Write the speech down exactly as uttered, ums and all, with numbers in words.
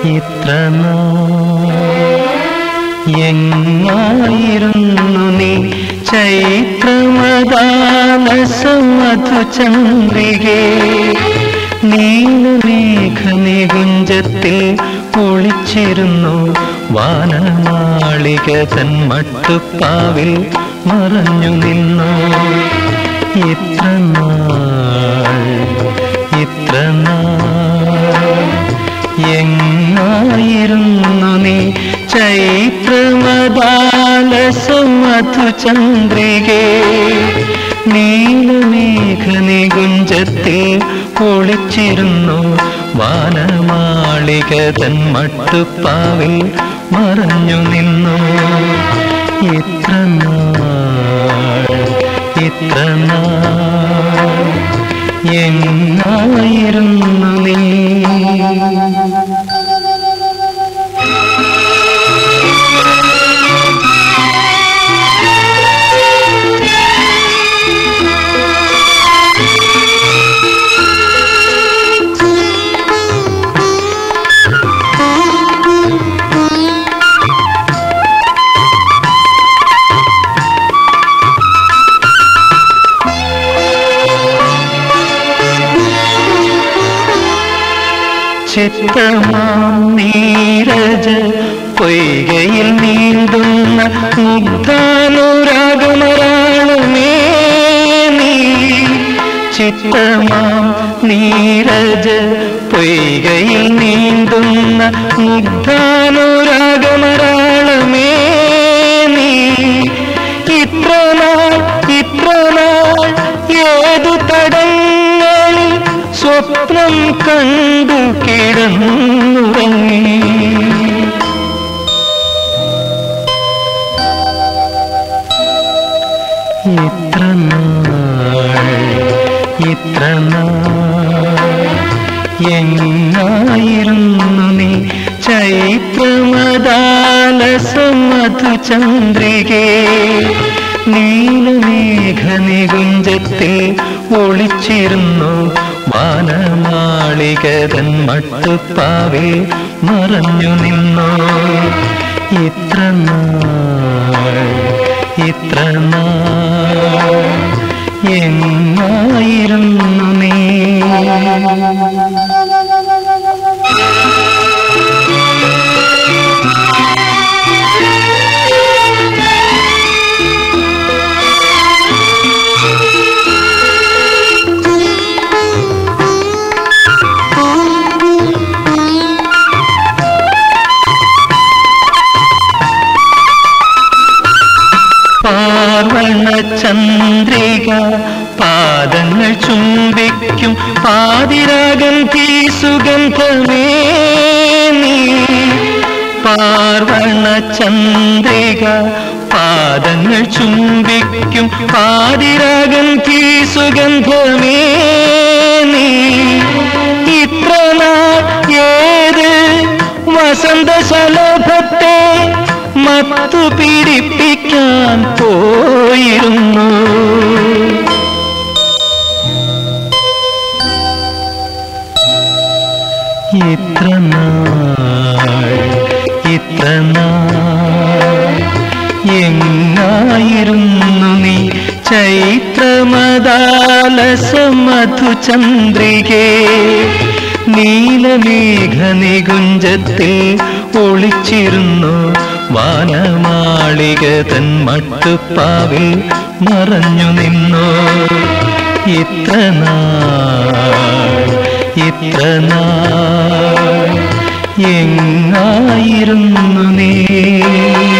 ഇത്ര എങ്ങായിരുന്നു നീ ചൈത്രമദാലസമധുചന്ദ്രികേ നീലമേഘനികുഞ്ചത്തിൽ ഒളിച്ചിരുന്നു വാനമാളിക തൻ മട്ടുപ്പാവിൽ മറഞ്ഞു നിന്നു. ഇത്ര നാൾ ഇത്ര നാൾ എങ്ങായിരുന്നു നീ ചൈത്രമദാലസമധുചന്ദ്രികേ നീലമേഘനികുഞ്ചത്തിൽ ഒളിച്ചിരുന്നു വാനമാളിക തൻ മട്ടുപ്പാവിൽ മറഞ്ഞു നിന്നു. ഇത്ര നാൾ ഇത്ര നാൾ എങ്ങായിരുന്നു നീ. ചിത്രമാം നീരജ പൊയ്കയിൽ നീന്തുന്ന മുഗ്ധാനുരാഗമരാളമേ നീ. ചിത്രമാം നീരജ പൊയ്കയിൽ നീന്തുന്ന മുഗ്ധാനുരാഗമരാളമേ നീ. ഇത്ര നാൾ ഇത്ര നാൾ ഏതു തടങ്ങളിൽ സ്വപ്നം കണ്ടു കിടന്നുറങ്ങി. ഇത്ര നാൾ ഇത്ര നാൾ എങ്ങായിരുന്നു നീ ചൈത്രമദാലസമധുചന്ദ്രികേ നീലമേഘനികുഞ്ചത്തിൽ ഒളിച്ചിരുന്നു വാനമാളിക തൻ മട്ടുപ്പാവിൽ മറഞ്ഞു നിന്നു. ഇത്ര നാൾ ഇത്ര നാൾ എങ്ങായിരുന്നു നീ. പാർവണ ചന്ദ്രിക പാദങ്ങൾ ചുംബിക്കും പാതിരാഗന്ധി സുഗന്ധമേ നീ. പാർവണ ചന്ദ്രിക പാദങ്ങൾ ചുംബിക്കും പാതിരാഗന്ധി സുഗന്ധമേ നീ. ഇത്ര നാൾ ഏത് വസന്തശലഭത്തെ മത്തു പിടിപ്പിക്കാൻ പോയിരുന്നു. ഇത്ര നാൾ ഇത്ര നാൾ എങ്ങായിരുന്നു നീ ചൈത്രമദാലസമധുചന്ദ്രികേ നീലമേഘനികുഞ്ചത്തിൽ ഒളിച്ചിരുന്നു വാനമാളിക തൻ മട്ടുപ്പാവിൽ മറഞ്ഞു നിന്നു. ഇത്ര നാൾ ഇത്ര നാൾ എങ്ങായിരുന്നു നീ.